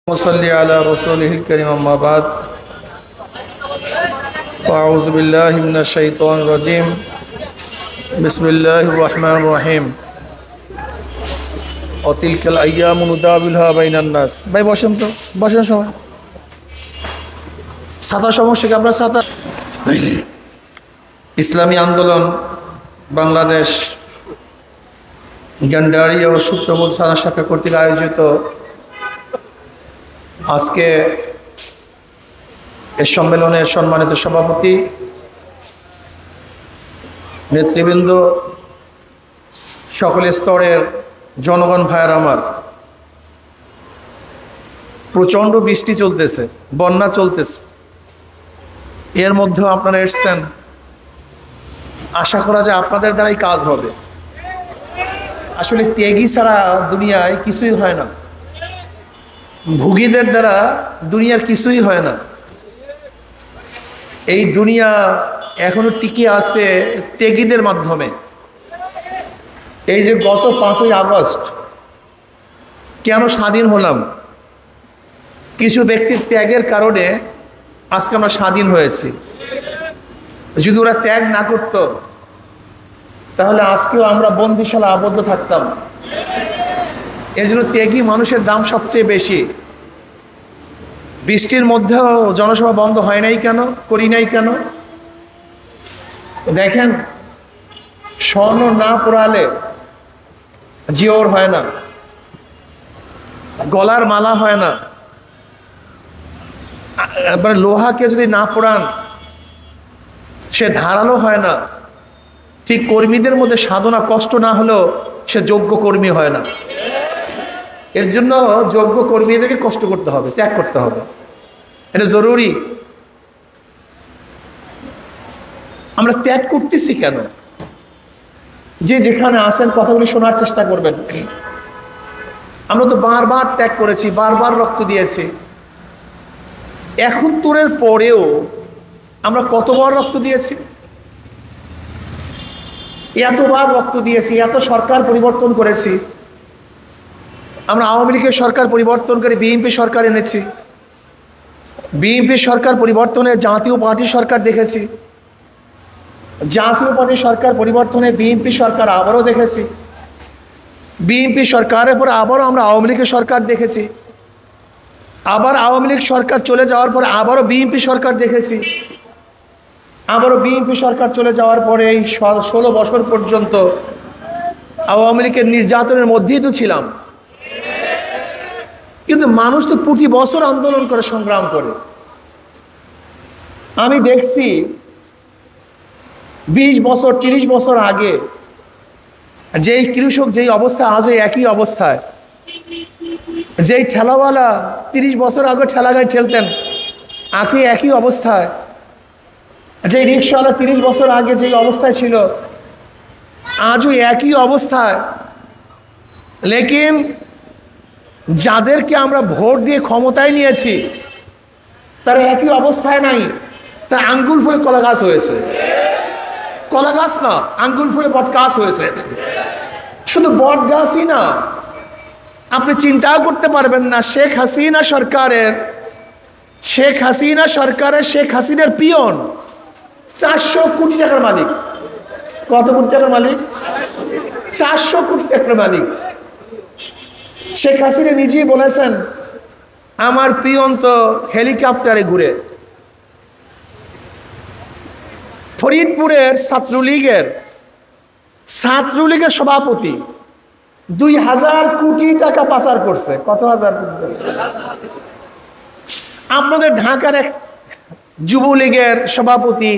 मुसल्ली अला रसूलिहिल करीम अम्मा बाद अऊज़ु बिल्लाहि मिनश शैतानिर रजीम बिस्मिल्लाहिर रहमानिर रहीम व तिलकल अय्यामु नुदाविलुहा बैनान नास। भाई বসেন তো, বসেন সবাই। ছাতা সমস্যা কি? আমরা ছাতা। ইসলামী আন্দোলন বাংলাদেশ গান্ডারিয়া ও সুপ্রমোদ থানা শাখা কর্তৃক আয়োজিত আজকে এই সম্মেলনের সম্মানিত সভাপতি, নেতৃবৃন্দ, সকল স্তরের জনগণ ভাইয়ের আমার, প্রচণ্ড বৃষ্টি চলতেছে, বন্যা চলতেছে, এর মধ্যেও আপনারা এসছেন। আশা করা যায় আপনাদের দ্বারাই কাজ হবে। আসলে ত্যাগী ছাড়া দুনিয়ায় কিছুই হয় না, ভুগীদের দ্বারা দুনিয়ার কিছুই হয় না। এই দুনিয়া এখনো টিকে আছে ত্যাগীদের মাধ্যমে। এই যে গত 5ই আগস্ট কেন স্বাধীন হলাম, কিছু ব্যক্তির ত্যাগের কারণে আজকে আমরা স্বাধীন হয়েছি। যদি ওরা ত্যাগ না করত তাহলে আজকেও আমরা বন্দিশালা আবদ্ধ থাকতাম। এর জন্য ত্যাগী মানুষের দাম সবচেয়ে বেশি। বৃষ্টির মধ্যেও জনসভা বন্ধ হয় নাই কেন, করি নাই কেন? দেখেন, স্বর্ণ না পোড়ালে জিওর হয় না, গলার মালা হয় না, এবার লোহাকে যদি না পোড়ান সে ধারালো হয় না। ঠিক কর্মীদের মধ্যে সাধনা কষ্ট না হলেও সে যোগ্য কর্মী হয় না। এর জন্য যোগ্য কর্মীদেরকে কষ্ট করতে হবে, ত্যাগ করতে হবে, এটা জরুরি। আমরা ত্যাগ করতেছি কেন? যে যেখানে আছেন কথাগুলি শোনার চেষ্টা করবেন। আমরা তো বারবার ত্যাগ করেছি, বারবার রক্ত দিয়েছি। 71-এর পরেও আমরা কতবার রক্ত দিয়েছি? এতবার রক্ত দিয়েছি, এত সরকার পরিবর্তন করেছি। আমরা আওয়ামী লীগের সরকার পরিবর্তন করে বিএনপি সরকার এনেছি, বিএনপি সরকার পরিবর্তনে জাতীয় পার্টি সরকার দেখেছি, জাতীয় পার্টি সরকার পরিবর্তনে বিএনপি সরকার আবারও দেখেছি, বিএনপি সরকারের পরে আবারও আমরা আওয়ামী লীগের সরকার দেখেছি, আবার আওয়ামী লীগ সরকার চলে যাওয়ার পরে আবারও বিএনপি সরকার দেখেছি, আবারও বিএনপি সরকার চলে যাওয়ার পরে এই 16 বছর পর্যন্ত আওয়ামী লীগের নির্যাতনের মধ্যেই তো ছিলাম। কিন্তু মানুষ তো প্রতি বছর আন্দোলন করে, সংগ্রাম করে। আমি দেখছি 20 বছর 30 বছর আগে যেই কৃষক যেই অবস্থা, আজও একই অবস্থায়। যেই ঠেলাওয়ালা 30 বছর আগে ঠেলা গাড়ি ঠেলতেন, আজও একই অবস্থায়। যেই রিক্সাওয়ালা 30 বছর আগে যেই অবস্থায় ছিল, আজও একই অবস্থায়। লেকিন যাদেরকে আমরা ভোট দিয়ে ক্ষমতায় নিয়েছি তারা একই অবস্থায় নাই। তার আঙ্গুল ফুলে কলা গাছ হয়েছে, কলা গাছ না, আঙ্গুল ফুলে বট গাছ হয়েছে। শুধু বট গাছই না, আপনি চিন্তাও করতে পারবেন না, শেখ হাসিনা সরকারের শেখ হাসিনার পিয়ন 400 কোটি টাকার মালিক। কত কোটি টাকার মালিক? 400 কোটি টাকার মালিক। শেখ হাসিনা নিজেই বলেছেন, আমার পিয়ন তো হেলিকপ্টারে ঘুরে। ফরিদপুরের ছাত্রলীগের সভাপতি 2000 কোটি টাকা পাচার করছে। কত হাজার কোটি টাকা? আপনাদের ঢাকার এক যুবলীগের সভাপতি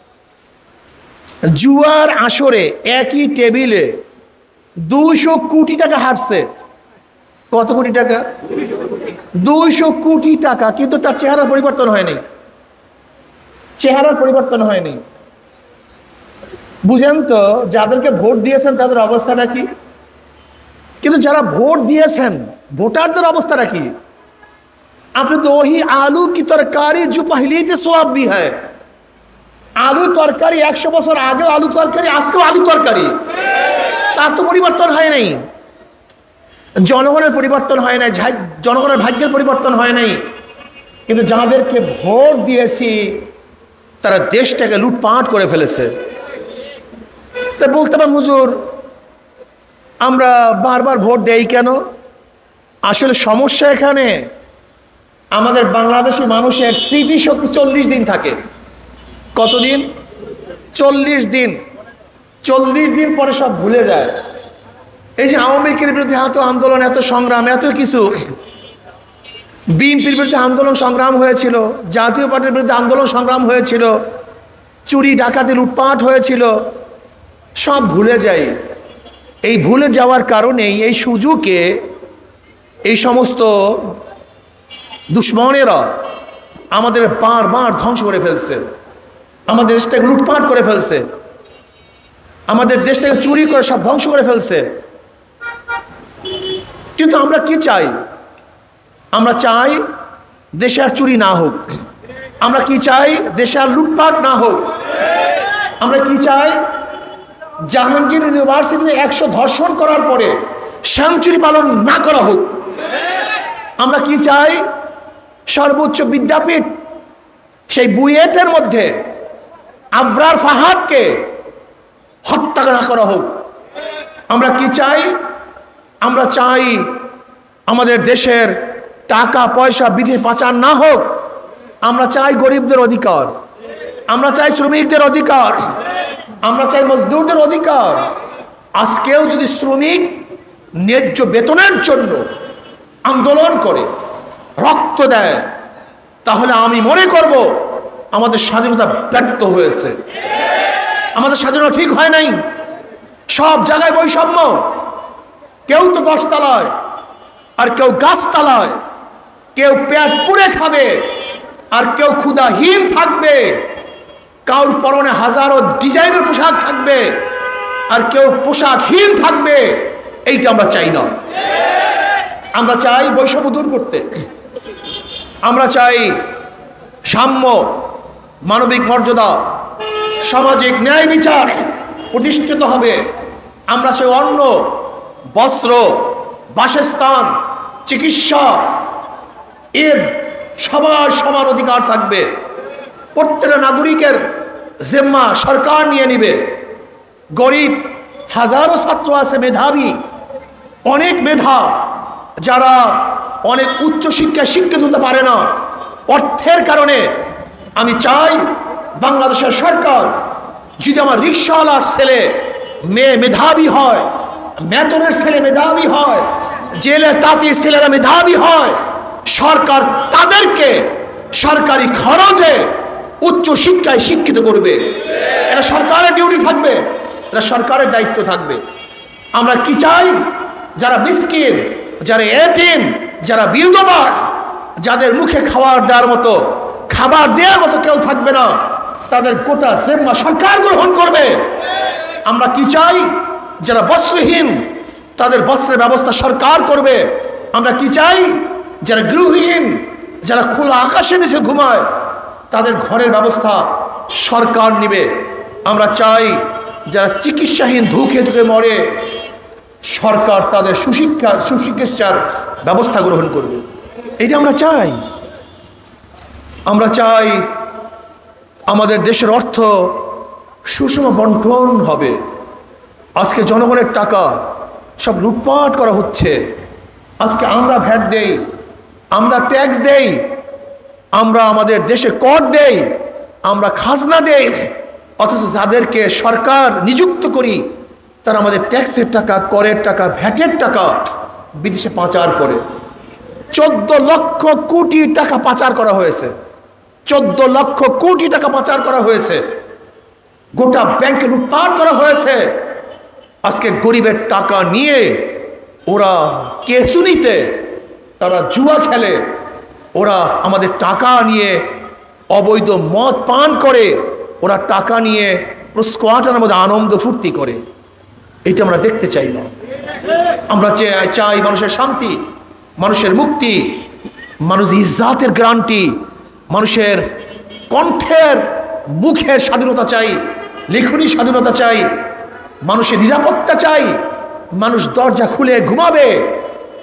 জুয়ার আসরে একই টেবিলে 200 কোটি টাকা হারছে। কত কোটি টাকা? 200 কোটি টাকা। কিন্তু তার চেহারার পরিবর্তন হয়নি, চেহারার পরিবর্তন হয়নি। বুঝেন তো, যাদেরকে ভোট দিয়েছেন তাদের অবস্থাটা কি? কিন্তু যারা ভোট দিয়েছেন ভোটারদের অবস্থাটা কি? আপনি তো ওই আলু কি তরকারি जो पहले से स्वाब भी है। আলু তরকারি 100 বছর আগেও আলু তরকারি, আজকেও আলু তরকারি, তার তো পরিবর্তন হয় নাই। জনগণের পরিবর্তন হয় নাই, জনগণের ভাগ্যের পরিবর্তন হয় নাই, কিন্তু যাদেরকে ভোট দিয়েছি তারা দেশটাকে লুটপাট করে ফেলেছে। তা বলতে পারেন হুজুর আমরা বারবার ভোট দেই কেন? আসলে সমস্যা এখানে আমাদের বাংলাদেশি মানুষের স্মৃতিশক্তি 40 দিন থাকে। কতদিন? 40 দিন। 40 দিন পরে সব ভুলে যায়। এই যে আওয়ামী লীগের বিরুদ্ধে এত আন্দোলন, এত সংগ্রাম, এত কিছু, বিএনপির বিরুদ্ধে আন্দোলন সংগ্রাম হয়েছিল, জাতীয় পার্টির বিরুদ্ধে আন্দোলন সংগ্রাম হয়েছিল, চুরি ডাকাতি লুটপাট হয়েছিল, সব ভুলে যাই। এই ভুলে যাওয়ার কারণেই এই সুযোগে এই সমস্ত দুশ্মনেরা আমাদের বারবার ধ্বংস করে ফেলছে, আমাদের দেশটাকে লুটপাট করে ফেলছে, আমাদের দেশটাকে চুরি করে সব ধ্বংস করে ফেলছে। কিন্তু আমরা কি চাই? আমরা চাই দেশে আর চুরি না হোক। আমরা কি চাই? দেশে আর লুটপাট না হোক। আমরা কি চাই? জাহাঙ্গীর ইউনিভার্সিটিতে 100 ধর্ষণ করার পরে সেঞ্চুরি পালন না করা হোক। আমরা কি চাই? সর্বোচ্চ বিদ্যাপীঠ সেই বুয়েটের মধ্যে আবরার ফাহাদকে হত্যা না করা হোক। আমরা কি চাই? আমরা চাই আমাদের দেশের টাকা পয়সা বিদেশে পাচার না হোক। আমরা চাই গরিবদের অধিকার, আমরা চাই শ্রমিকদের অধিকার, আমরা চাই মজদুরদের অধিকার। আজকেও যদি শ্রমিক ন্যায্য বেতনের জন্য আন্দোলন করে রক্ত দেয়, তাহলে আমি মনে করব আমাদের স্বাধীনতা ব্যর্থ হয়েছে, আমাদের স্বাধীনতা ঠিক হয় নাই। সব জায়গায় বৈষম্য, কেউ তো 10 তলায় আর কেউ গাছতলায়, কেউ পেট পুড়ে খাবে আর কেউ ক্ষুধাহীন থাকবে, কাউর পরনে হাজারো ডিজাইনের পোশাক থাকবে আর কেউ পোশাকহীন থাকবে। এইটা আমরা চাই না। আমরা চাই বৈষম্য দূর করতে, আমরা চাই সাম্য, মানবিক মর্যাদা, সামাজিক ন্যায় বিচার প্রতিষ্ঠিত হবে। আমরা চাই অন্ন, বস্ত্র, বাসস্থান, চিকিৎসা এর সবার সমান অধিকার থাকবে। প্রত্যেকটা নাগরিকের জিম্মা সরকার নিয়ে নিবে। গরিব হাজারো ছাত্র আছে, মেধাবী, অনেক মেধা, যারা অনেক উচ্চ শিক্ষায় শিক্ষিত হতে পারে না অর্থের কারণে। আমি চাই বাংলাদেশের সরকার যদি আমার রিক্সাওয়ালার ছেলে মেয়ে মেধাবী হয়, মেটরের ছেলে মেধাবী হয়, জেলে তাঁতির ছেলেরা মেধাবী হয়, সরকার তাদেরকে সরকারি খরচে উচ্চ শিক্ষায় শিক্ষিত করবে। এটা সরকারের ডিউটি থাকবে, এটা সরকারের দায়িত্ব থাকবে। আমরা কি চাই? যারা মিসকিন, যারা এতিম, যারা বিধবা, যাদের মুখে খাবার দেওয়ার মতো, খাবার দেওয়ার মতো কেউ থাকবে না, তাদের গোটা জিম্মা সরকার গ্রহণ করবে। আমরা কি চাই? যারা বস্ত্রহীন, তাদের বস্ত্রের ব্যবস্থা সরকার করবে। আমরা কি চাই? যারা গৃহহীন, যারা খোলা আকাশের নিচে ঘুমায়, তাদের ঘরের ব্যবস্থা সরকার নিবে। আমরা চাই যারা চিকিৎসাহীন ধুকে ধুকে মরে, সরকার তাদের সুচিকিৎসার ব্যবস্থা গ্রহণ করবে। এটা আমরা চাই। আমরা চাই আমাদের দেশের অর্থ সুষম বন্টন হবে। আজকে জনগণের টাকা সব লুটপাট করা হচ্ছে। আজকে আমরা ভ্যাট দেই, আমরা ট্যাক্স দেই, আমরা আমাদের দেশে কর দেই, আমরা খাজনা দেই, অথচ যাদেরকে সরকার নিযুক্ত করি তারা আমাদের ট্যাক্সের টাকা, করের টাকা, ভ্যাটের টাকা বিদেশে পাচার করে। 14 লক্ষ কোটি টাকা পাচার করা হয়েছে। 14 লক্ষ কোটি টাকা পাচার করা হয়েছে। গোটা ব্যাংকে লুটপাট করা হয়েছে। আজকে গরিবের টাকা নিয়ে ওরা কেসুনিতে তারা জুয়া খেলে, ওরা আমাদের টাকা নিয়ে অবৈধ মদ পান করে, ওরা টাকা নিয়ে স্কোয়াটার মধ্যে আনন্দ ফুর্তি করে। এটা আমরা দেখতে চাই না। আমরা চাই মানুষের শান্তি, মানুষের মুক্তি, মানুষ ইজ্জাতের গ্যারান্টি, মানুষের কণ্ঠের মুখের স্বাধীনতা চাই, লেখনী স্বাধীনতা চাই, মানুষের নিরাপত্তা চাই। মানুষ দরজা খুলে ঘুমাবে,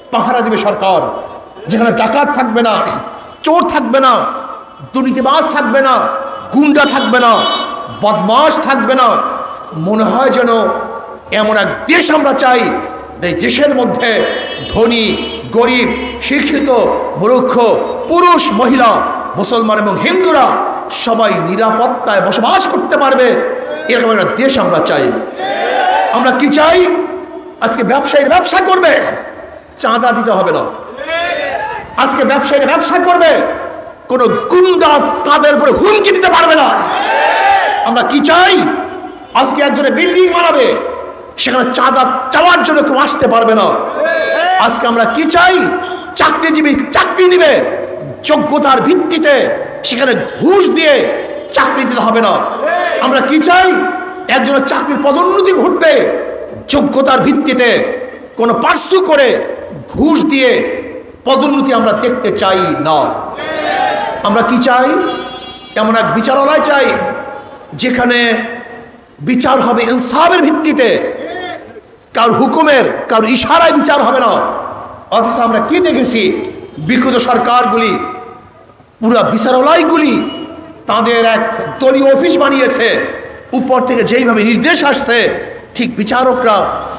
পাহারা দিবে সরকার, যেখানে ডাকাত থাকবে না, চোর থাকবে না, দুর্নীতিবাজ থাকবে না, গুন্ডা থাকবে না, বদমাশ থাকবে না। মনে হয় যেন এমন এক দেশ আমরা চাই, এই দেশের মধ্যে ধনী গরিব, শিক্ষিত মূর্খ, পুরুষ মহিলা, মুসলমান এবং হিন্দুরা সবাই নিরাপত্তায় বসবাস করতে পারবে, এরকম একটা দেশ আমরা চাই। আমরা কি চাই? আজকে ব্যবসায়ীরা ব্যবসা করবে, চাঁদা দিতে হবে না। আজকে ব্যবসায়ীরা ব্যবসা করবে, কোনো গুন্ডা তাদের উপরে হুমকি দিতে পারবে না। আমরা কি চাই? আজকে একজনে বিল্ডিং বানাবে, সেখানে চাঁদা চাওয়ার জন্য কেউ আসতে পারবে না। আজকে আমরা কি চাই? চাকরিজীবী চাকরি নিবে, যোগ্যতার ভিত্তিতে, সেখানে ঘুষ দিয়ে চাকরি দিতে হবে না। আমরা কি চাই? একজনের চাকরির পদোন্নতি ঘটবে যোগ্যতার ভিত্তিতে, কোনো পার্সু করে ঘুষ দিয়ে পদোন্নতি আমরা দেখতে চাই না। আমরা কি চাই? এমন এক বিচারালয় চাই যেখানে বিচার হবে ইনসাফের ভিত্তিতে, কার হুকুমের, কার ইশারায় বিচার হবে না। অথচ আমরা কি দেখেছি? বিগত সরকারগুলি পুরা বিচারালয়গুলি তাদের এক দলীয় অফিস বানিয়েছে, উপর থেকে যেইভাবে নির্দেশ আসছে ঠিক বিচারকরা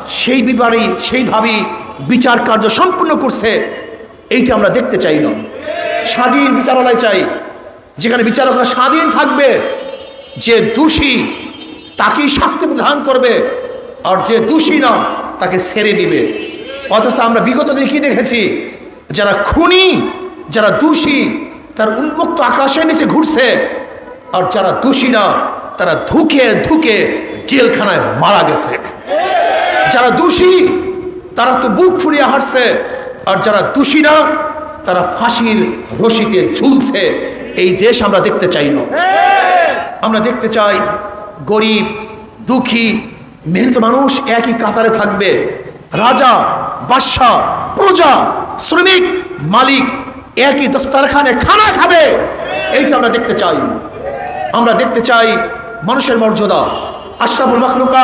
সেইভাবেই বিচার কার্য সম্পূর্ণ করছে। এইটা আমরা দেখতে চাই না। স্বাধীন বিচারালয় চাই, যেখানে বিচারকরা স্বাধীন থাকবে, যে দোষী তাকেই শাস্তি প্রদান করবে, আর যে দোষী না তাকে ছেড়ে দিবে। অথচ আমরা বিগত দেখেছি যারা খুনি, যারা দোষী, তারা উন্মুক্ত আকাশের নিচে ঘুরছে, আর যারা দোষী না তারা ধুকে ধুকে জেলখানায় মারা গেছে। যারা দোষী তারা তো বুক ফুলিয়ে হাঁটছে, আর যারা দোষী না তারা ফাঁসির রশিতে ঝুলছে। এই দেশ আমরা দেখতে চাই না। আমরা দেখতে চাই গরিব, দুঃখী, মেহনত মানুষ একই কাতারে থাকবে, রাজা, বাদশা, প্রজা, শ্রমিক, মালিক একই দস্তরখানে খানা খাবে। এইটা আমরা দেখতে চাই। আমরা দেখতে চাই মানুষের মর্যাদা, আশরাফুল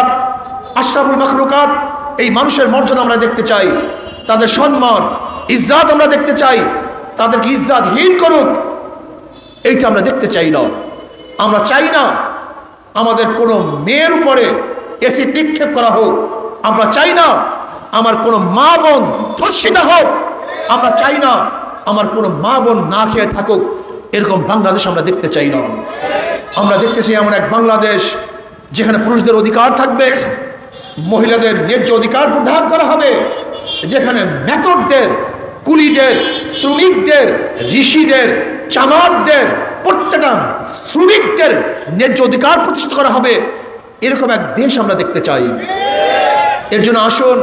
মাখলুকাত, এই মানুষের মর্যাদা আমরা দেখতে চাই, তাদের সম্মান, ইজ্জত আমরা দেখতে চাই, তাদেরকে ইজ্জতহীন করুক, এইটা আমরা দেখতে চাই না। আমরা চাই না আমাদের কোনো মেয়ের উপরে এসিড নিক্ষেপ করা হোক। আমরা চাই না আমার কোনো মা বোন ধর্ষিতা হোক। আমরা চাই না আমার কোনো মা বোন না খেয়ে থাকুক। এরকম বাংলাদেশ আমরা দেখতে চাই না। আমরা দেখতে চাই এমন এক বাংলাদেশ যেখানে পুরুষদের অধিকার থাকবে, মহিলাদের ন্যায্য অধিকার প্রদান করা হবে, যেখানে মেথরদের, কুলিদের, শ্রমিকদের, ঋষিদের, চামারদের, প্রত্যেকটা শ্রমিকদের ন্যায্য অধিকার প্রতিষ্ঠিত করা হবে। এরকম এক দেশ আমরা দেখতে চাই। এর জন্য আসুন,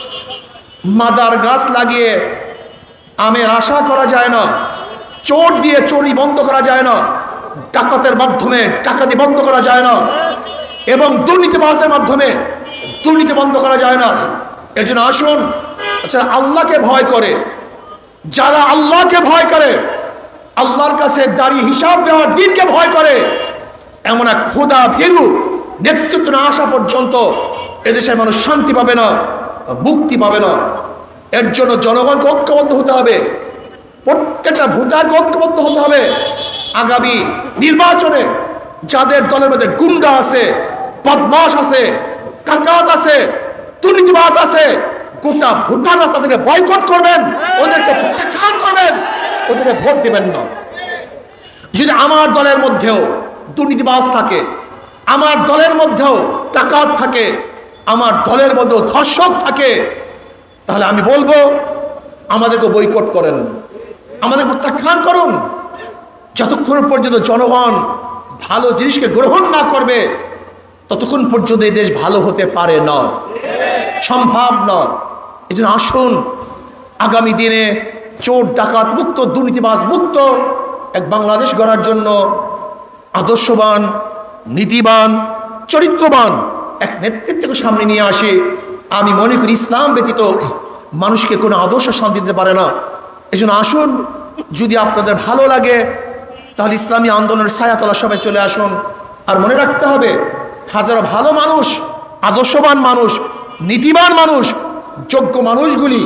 মাদার গাছ লাগিয়ে আমের আশা করা যায় না, চোর দিয়ে চুরি বন্ধ করা যায় না, ডাকাতের মাধ্যমে ডাকাতি বন্ধ করা যায় না, এবং দুর্নীতিবাজের মাধ্যমে দুর্নীতি বন্ধ করা যায় না। এর জন্য আসুন, যারা আল্লাহকে ভয় করে, যারা আল্লাহকে ভয় করে, আল্লাহর কাছে দাঁড়িয়ে হিসাব দেওয়ার দিনকে ভয় করে, এমন এক খোদা ভীরু নেতৃত্ব না আসা পর্যন্ত এদেশের মানুষ শান্তি পাবে না, মুক্তি পাবে না। এর জন্য জনগণকে ঐক্যবদ্ধ হতে হবে, প্রত্যেকটা ভোটারকে ঐক্যবদ্ধ হতে হবে। আগামী নির্বাচনে যাদের দলের মধ্যে গুন্ডা আছে, বদমাশ আছে, ডাকাত আছে, দুর্নীতিবাজ আছে, গোটা ভোটাররা তাদেরকে বয়কট করবেন, ওদেরকে প্রত্যাখ্যান করবেন, ওদেরকে ভোট দেবেন না। যদি আমার দলের মধ্যেও দুর্নীতিবাজ থাকে, আমার দলের মধ্যেও ডাকাত থাকে, আমার দলের মধ্যেও ধর্ষক থাকে, তাহলে আমি বলবো আমাদেরকে বয়কট করেন, আমাদের প্রত্যাখ্যান করুন। যতক্ষণ পর্যন্ত জনগণ ভালো জিনিসকে গ্রহণ না করবে ততক্ষণ পর্যন্ত এই দেশ ভালো হতে পারে না, সম্ভব নয়। এই জন্য আসুন, আগামী দিনে চোর ডাকাত মুক্ত, দুর্নীতিবাজ মুক্ত এক বাংলাদেশ গড়ার জন্য আদর্শবান, নীতিবান, চরিত্রবান এক নেতৃত্বকে সামনে নিয়ে আসে। আমি মনে করি ইসলাম ব্যতীত মানুষকে কোনো আদর্শ শান্তি দিতে পারে না। এই জন্য আসুন, যদি আপনাদের ভালো লাগে তাহলে ইসলামী আন্দোলনের ছায়াতলা সবাই চলে আসুন। আর মনে রাখতে হবে, হাজারো ভালো মানুষ, আদর্শবান মানুষ, নীতিবান মানুষ, যোগ্য মানুষগুলি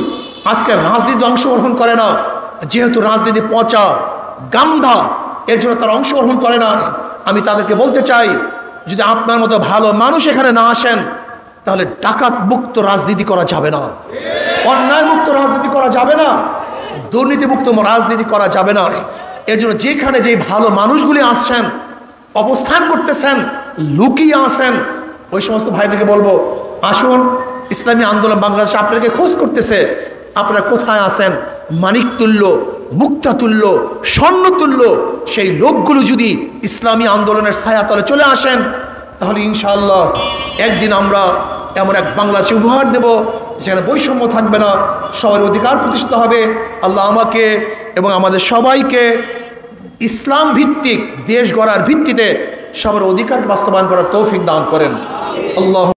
আজকে রাজনীতি অংশগ্রহণ করে না, যেহেতু রাজনীতি পচা গান্ধা, এর জন্য তারা অংশগ্রহণ করে না। আমি তাদেরকে বলতে চাই, যদি আপনার মতো ভালো মানুষ এখানে না আসেন, তাহলে ডাকাত মুক্ত রাজনীতি করা যাবে না, অন্যায় মুক্ত রাজনীতি করা যাবে না, দুর্নীতি মুক্ত রাজনীতি করা যাবে না। এর জন্য যেখানে যেই ভালো মানুষগুলি আসছেন, অবস্থান করতেছেন, লুকিয়ে আসেন, ওই সমস্ত ভাইদেরকে বলবো, আসুন, ইসলামী আন্দোলন বাংলাদেশে আপনাদেরকে খোঁজ করতেছে, আপনারা কোথায় আছেন? মানিকতুল্য, মুক্তাতুল্য, স্বর্ণতুল্য সেই লোকগুলো যদি ইসলামী আন্দোলনের ছায়াতলে চলে আসেন, তাহলে ইনশাআল্লাহ একদিন আমরা এমন এক বাংলাদেশে উপহার দেব যেখানে বৈষম্য থাকবে না, সবার অধিকার প্রতিষ্ঠিত হবে। আল্লাহ আমাকে এবং আমাদের সবাইকে ইসলাম ভিত্তিক দেশ গড়ার ভিত্তিতে সবার অধিকার বাস্তবায়ন করার তৌফিক দান করেন। আল্লাহ।